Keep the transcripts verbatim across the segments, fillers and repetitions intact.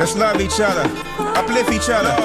Let's love each other, uplift each other.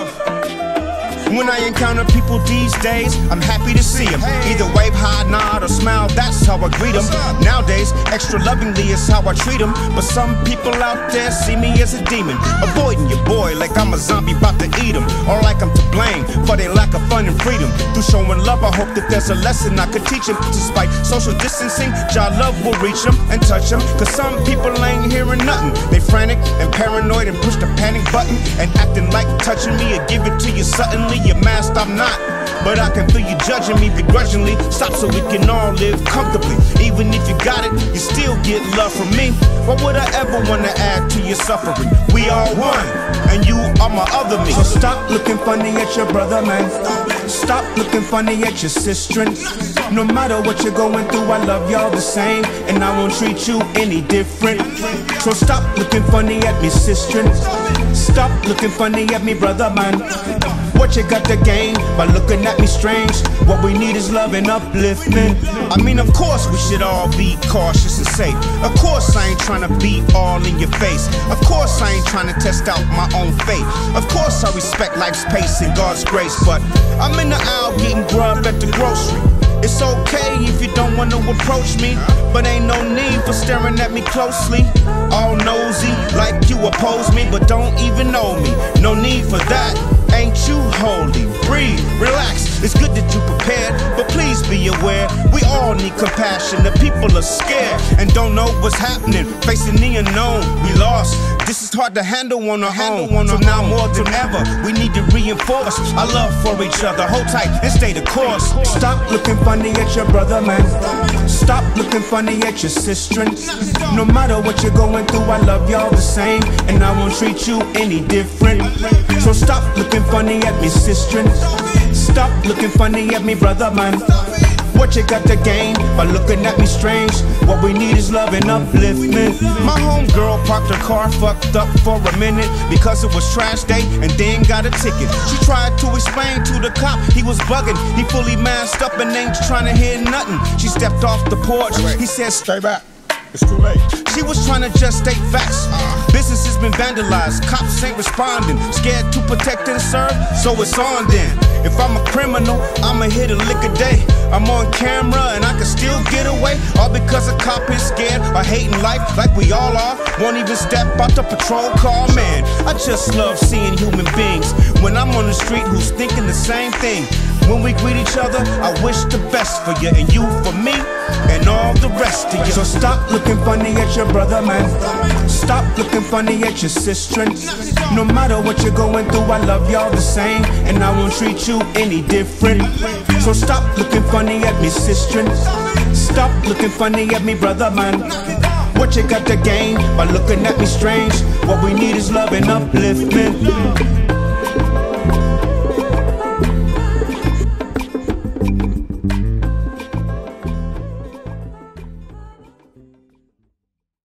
When I encounter people these days, I'm happy to see them. Either wave, high, nod, or smile, that's how I greet them. Nowadays, extra lovingly is how I treat them. But some people out there see me as a demon, avoiding your boy like I'm a zombie about to eat them, or like I'm to blame for their lack of fun and freedom. Through showing love, I hope that there's a lesson I could teach them. Despite social distancing, Jah love will reach them and touch them. Cause some people ain't hearing nothing. They frantic and paranoid and push the panic button and acting like touching me or give it to you suddenly. You're masked, I'm not, but I can feel you judging me begrudgingly. Stop so we can all live comfortably. Even if you got it, you still get love from me. What would I ever want to add to your suffering? We are one, and you are my other me. So stop looking funny at your brother, man. Stop looking funny at your sister. No matter what you're going through, I love y'all the same, and I won't treat you any different. So stop looking funny at me, sister. Stop looking funny at me, brother, man. What you got to gain by looking at me strange? What we need is love and upliftment. I mean, of course we should all be cautious and safe. Of course I ain't trying to be all in your face. Of course I ain't trying to test out my own faith. Of course I respect life's pace and God's grace. But I'm in the aisle getting grub at the grocery. It's okay if you don't want to approach me, but ain't no need for staring at me closely. All nosy like you oppose me, but don't even know me. No need for that. Ain't you holy? Breathe, relax. It's good that you prepared, but please be aware, we all need compassion. The people are scared and don't know what's happening. Facing the unknown, we lost. This is hard to handle on our own. So now more than ever, we need to reinforce our love for each other. Hold tight and stay the course. Stop looking funny at your brother, man. Stop looking funny at your sister. No matter what you're going through, I love y'all the same, and I won't treat you any different. So stop looking funny at me, sister. Stop looking funny at me, brother, man. What you got to gain by looking at me strange? What we need is love and upliftment. My homegirl parked her car fucked up for a minute because it was trash day and then got a ticket. She tried to explain to the cop he was bugging. He fully masked up and ain't trying to hear nothing. She stepped off the porch. He said, "Stay back. It's too late." She was trying to just state facts. Business has been vandalized, cops ain't responding. Scared to protect and serve, so it's on then. If I'm a criminal, I'ma hit a lick a day. I'm on camera and I can still get away, all because a cop is scared or hating life like we all are. Won't even step out the patrol car, man. I just love seeing human beings when I'm on the street who's thinking the same thing. When we greet each other, I wish the best for you and you for me and all the rest of you. So stop looking funny at your brother, man. Stop looking funny at your sister. No matter what you're going through, I love y'all the same, and I won't treat you any different. So stop looking funny at me, sister. Stop looking funny at me, brother, man. What you got to gain by looking at me strange? What we need is love and upliftment.